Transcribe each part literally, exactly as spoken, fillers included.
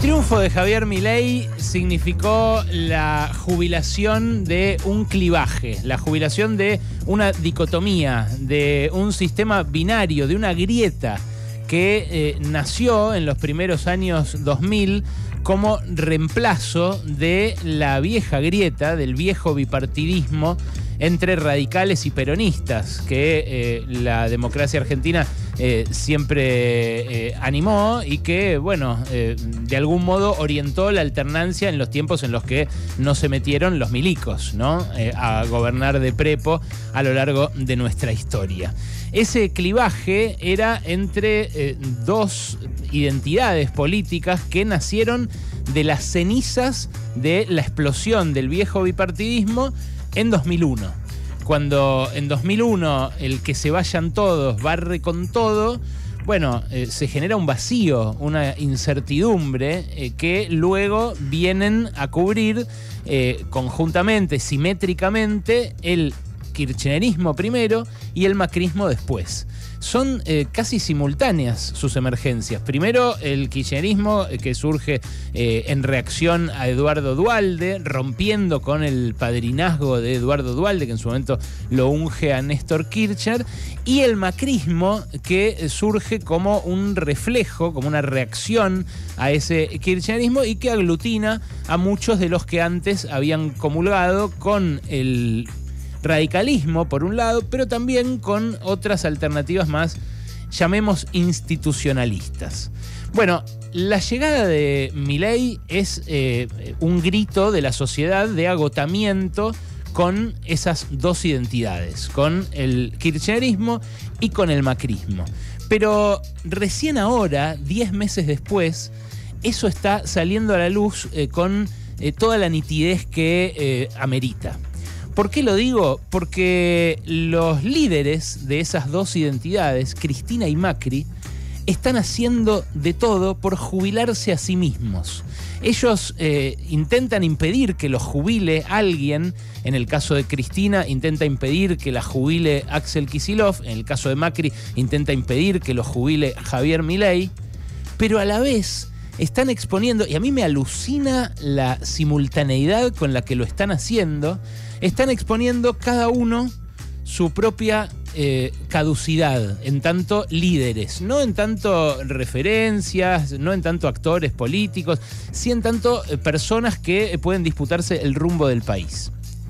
triunfo de Javier Milei significó la jubilación de un clivaje, la jubilación de una dicotomía, de un sistema binario, de una grieta que eh, nació en los primeros años dos mil como reemplazo de la vieja grieta, del viejo bipartidismo entre radicales y peronistas, que eh, la democracia argentina eh, siempre eh, animó y que, bueno, eh, de algún modo orientó la alternancia en los tiempos en los que no se metieron los milicos, ¿no? Eh, a gobernar de prepo a lo largo de nuestra historia. Ese clivaje era entre eh, dos identidades políticas que nacieron de las cenizas de la explosión del viejo bipartidismo en dos mil uno. Cuando en dos mil uno el que se vayan todos barre con todo, bueno, eh, se genera un vacío, una incertidumbre eh, que luego vienen a cubrir eh, conjuntamente, simétricamente, el kirchnerismo primero y el macrismo después. Son eh, casi simultáneas sus emergencias. Primero el kirchnerismo eh, que surge eh, en reacción a Eduardo Duhalde, rompiendo con el padrinazgo de Eduardo Duhalde, que en su momento lo unge a Néstor Kirchner, y el macrismo que surge como un reflejo, como una reacción a ese kirchnerismo y que aglutina a muchos de los que antes habían comulgado con el radicalismo, por un lado, pero también con otras alternativas más, llamemos, institucionalistas. Bueno, la llegada de Milei es eh, un grito de la sociedad de agotamiento con esas dos identidades, con el kirchnerismo y con el macrismo. Pero recién ahora, diez meses después, eso está saliendo a la luz eh, con eh, toda la nitidez que eh, amerita. ¿Por qué lo digo? Porque los líderes de esas dos identidades, Cristina y Macri, están haciendo de todo por jubilarse a sí mismos. Ellos eh, intentan impedir que los jubile alguien. En el caso de Cristina, intenta impedir que la jubile Axel Kicillof. En el caso de Macri, intenta impedir que lo jubile Javier Milei. Pero a la vez están exponiendo, y a mí me alucina la simultaneidad con la que lo están haciendo, están exponiendo cada uno su propia eh, caducidad, en tanto líderes, no en tanto referencias, no en tanto actores políticos, sí en tanto eh, personas que eh, pueden disputarse el rumbo del país.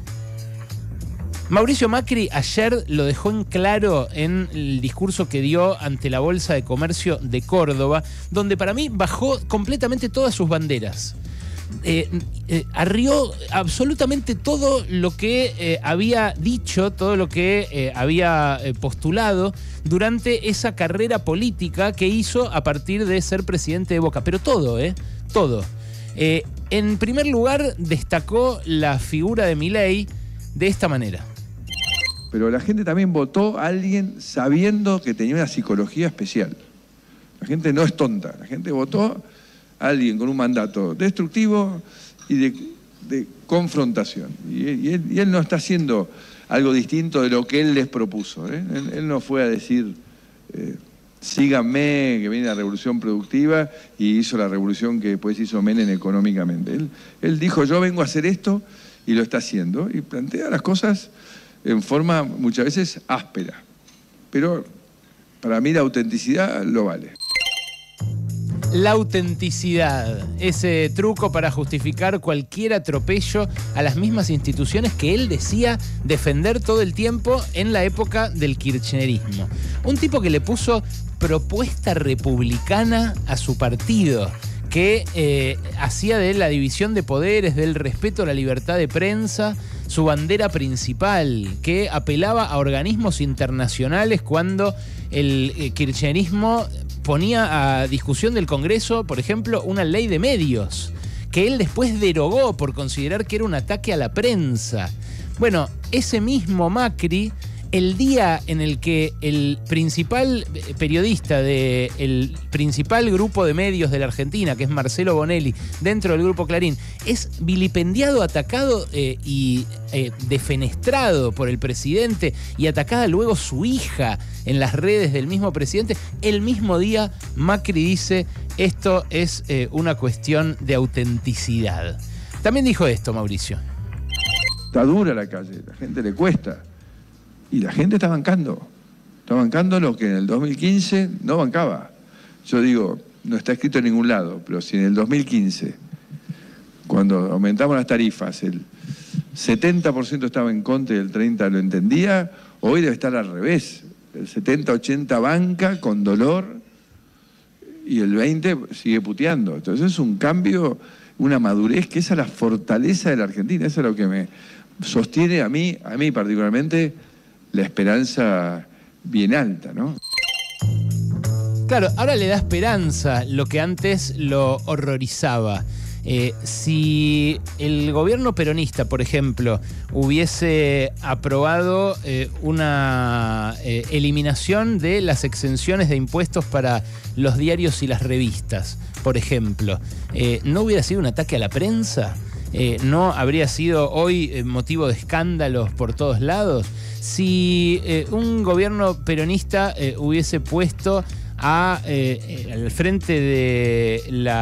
Mauricio Macri ayer lo dejó en claro en el discurso que dio ante la Bolsa de Comercio de Córdoba, donde para mí bajó completamente todas sus banderas. Eh, eh, arrió absolutamente todo lo que eh, había dicho, todo lo que eh, había eh, postulado durante esa carrera política que hizo a partir de ser presidente de Boca. Pero todo, ¿eh? Todo. Eh, en primer lugar, destacó la figura de Milei de esta manera. Pero la gente también votó a alguien sabiendo que tenía una psicología especial. La gente no es tonta, la gente votó a alguien con un mandato destructivo y de, de confrontación. Y, y, él, y él no está haciendo algo distinto de lo que él les propuso. ¿eh? Él, él no fue a decir, eh, síganme, que viene la revolución productiva, y hizo la revolución que después hizo Menem económicamente. Él, él dijo, yo vengo a hacer esto, y lo está haciendo, y plantea las cosas en forma muchas veces áspera. Pero para mí la autenticidad lo vale. La autenticidad, ese truco para justificar cualquier atropello a las mismas instituciones que él decía defender todo el tiempo en la época del kirchnerismo. Un tipo que le puso propuesta republicana a su partido, que eh, hacía de la división de poderes, del respeto a la libertad de prensa, su bandera principal, que apelaba a organismos internacionales cuando el eh, kirchnerismo ponía a discusión del Congreso, por ejemplo, una ley de medios, que él después derogó por considerar que era un ataque a la prensa. Bueno, ese mismo Macri el día en el que el principal periodista del principal grupo de medios de la Argentina, que es Marcelo Bonelli, dentro del Grupo Clarín, es vilipendiado, atacado eh, y eh, defenestrado por el presidente y atacada luego su hija en las redes del mismo presidente, el mismo día Macri dice, esto es eh, una cuestión de autenticidad. También dijo esto, Mauricio. Está dura la calle, la gente le cuesta. Y la gente está bancando. Está bancando lo que en el dos mil quince no bancaba. Yo digo, no está escrito en ningún lado, pero si en el dos mil quince, cuando aumentamos las tarifas, el setenta por ciento estaba en contra y el treinta por ciento lo entendía, hoy debe estar al revés. El setenta ochenta banca con dolor y el veinte sigue puteando. Entonces es un cambio, una madurez, que esa es la fortaleza de la Argentina. Eso es lo que me sostiene a mí, a mí particularmente, la esperanza bien alta, ¿no? Claro, ahora le da esperanza lo que antes lo horrorizaba. Eh, si el gobierno peronista, por ejemplo, hubiese aprobado eh, una eh, eliminación de las exenciones de impuestos para los diarios y las revistas, por ejemplo, eh, ¿no hubiera sido un ataque a la prensa? Eh, ¿No habría sido hoy eh, motivo de escándalos por todos lados? Si eh, un gobierno peronista eh, hubiese puesto a, eh, al frente de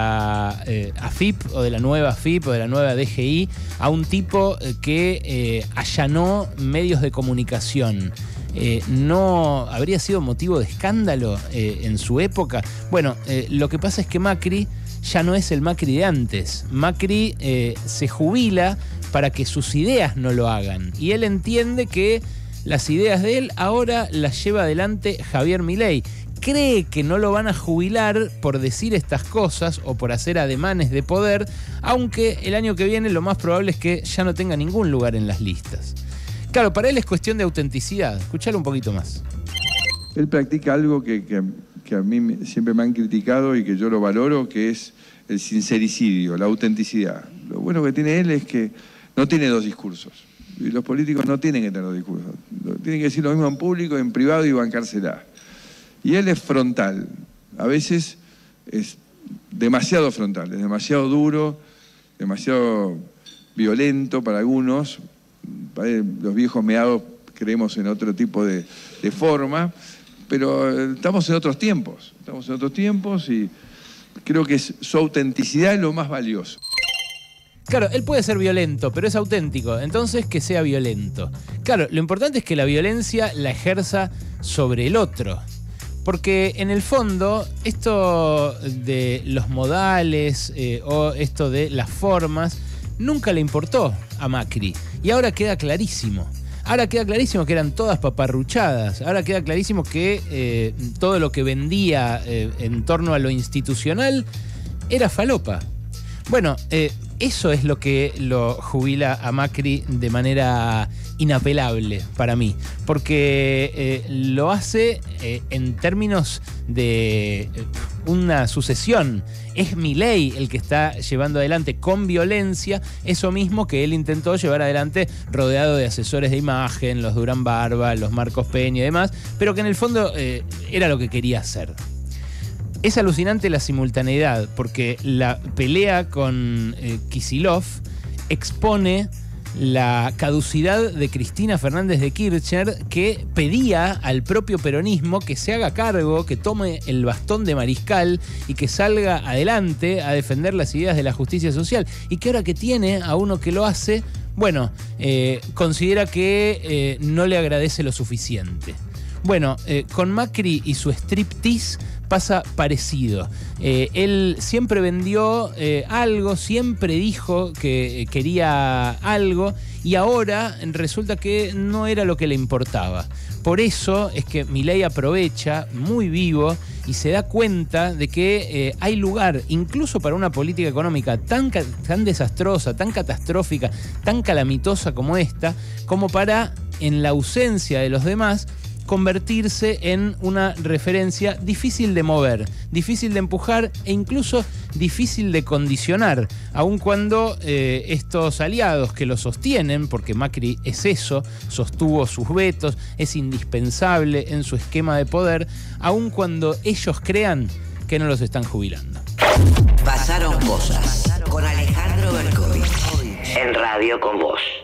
la eh, A F I P o de la nueva A F I P o de la nueva D G I a un tipo eh, que eh, allanó medios de comunicación, eh, ¿no habría sido motivo de escándalo eh, en su época? Bueno, eh, lo que pasa es que Macri ya no es el Macri de antes. Macri eh, se jubila para que sus ideas no lo hagan. Y él entiende que las ideas de él ahora las lleva adelante Javier Milei. Cree que no lo van a jubilar por decir estas cosas o por hacer ademanes de poder, aunque el año que viene lo más probable es que ya no tenga ningún lugar en las listas. Claro, para él es cuestión de autenticidad. Escuchalo un poquito más. Él practica algo que, que, que a mí siempre me han criticado y que yo lo valoro, que es el sincericidio, la autenticidad. Lo bueno que tiene él es que no tiene dos discursos. Y los políticos no tienen que tener dos discursos. Tienen que decir lo mismo en público, en privado y bancársela. Y él es frontal. A veces es demasiado frontal, es demasiado duro, demasiado violento para algunos. Para los viejos meados creemos en otro tipo de, de forma, pero estamos en otros tiempos. Estamos en otros tiempos y creo que es, su autenticidad es lo más valioso. Claro, él puede ser violento, pero es auténtico, entonces que sea violento. Claro, lo importante es que la violencia la ejerza sobre el otro. Porque en el fondo, esto de los modales eh, o esto de las formas, nunca le importó a Macri. Y ahora queda clarísimo. Ahora queda clarísimo que eran todas paparruchadas. Ahora queda clarísimo que eh, todo lo que vendía eh, en torno a lo institucional era falopa. Bueno, eh, eso es lo que lo jubila a Macri de manera inapelable para mí, porque eh, lo hace eh, en términos de eh, una sucesión. Es Milei el que está llevando adelante con violencia eso mismo que él intentó llevar adelante rodeado de asesores de imagen, los Durán Barba, los Marcos Peña y demás, pero que en el fondo eh, era lo que quería hacer. Es alucinante la simultaneidad, porque la pelea con eh, Kicillof expone la caducidad de Cristina Fernández de Kirchner, que pedía al propio peronismo que se haga cargo, que tome el bastón de mariscal y que salga adelante a defender las ideas de la justicia social, y que ahora que tiene a uno que lo hace, bueno, eh, considera que eh, no le agradece lo suficiente. Bueno, eh, con Macri y su striptease pasa parecido. Eh, él siempre vendió eh, algo, siempre dijo que quería algo y ahora resulta que no era lo que le importaba. Por eso es que Milei aprovecha muy vivo y se da cuenta de que eh, hay lugar incluso para una política económica tan, tan desastrosa, tan catastrófica, tan calamitosa como esta, como para, en la ausencia de los demás, convertirse en una referencia difícil de mover, difícil de empujar e incluso difícil de condicionar, aun cuando eh, estos aliados que lo sostienen, porque Macri es eso, sostuvo sus vetos, es indispensable en su esquema de poder, aun cuando ellos crean que no los están jubilando. Pasaron cosas con Alejandro Berkovich en Radio con Vos.